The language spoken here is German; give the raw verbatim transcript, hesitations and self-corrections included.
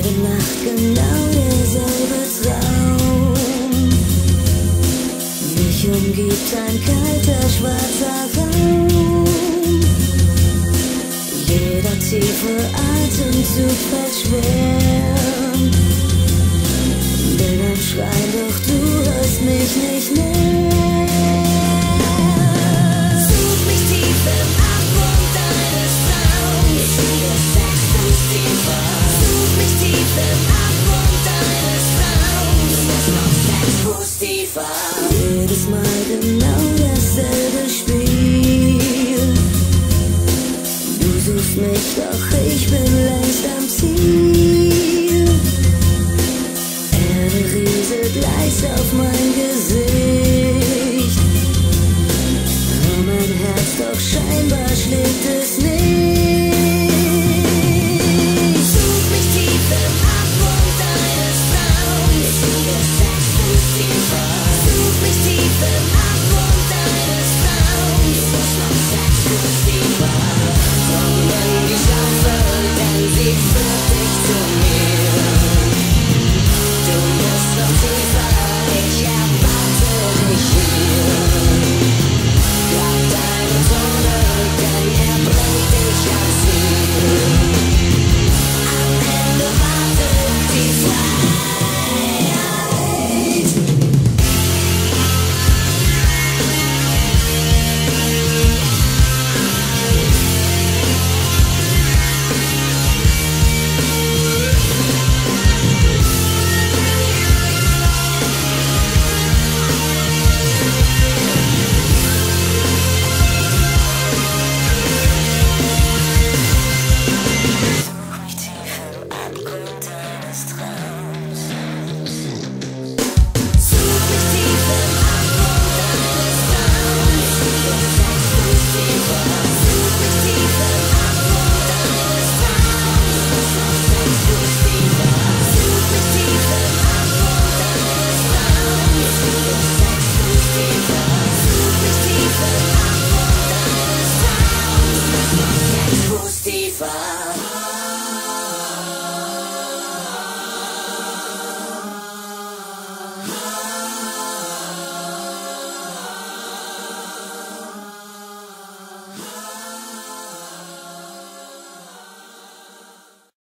Jede Nacht genau derselbe Traum. Mich umgibt ein kalter, schwarzer Raum. Jeder tiefe Atemzug fällt schwer. Will ein Schreien, doch du hörst mich nicht mehr. Such mich tief im Abgrund deines Traums. Ich liege sechs Fuß tiefer. Such mich tief im Abgrund deines Traums. Du bist noch sechs Fuß tiefer. Jedes Mal genau dasselbe Spiel. Du suchst mich, doch ich bin längst am Ziel. Erde rieselt Eis auf mein Gesicht. Oh, mein Herz, doch scheinbar schlägt es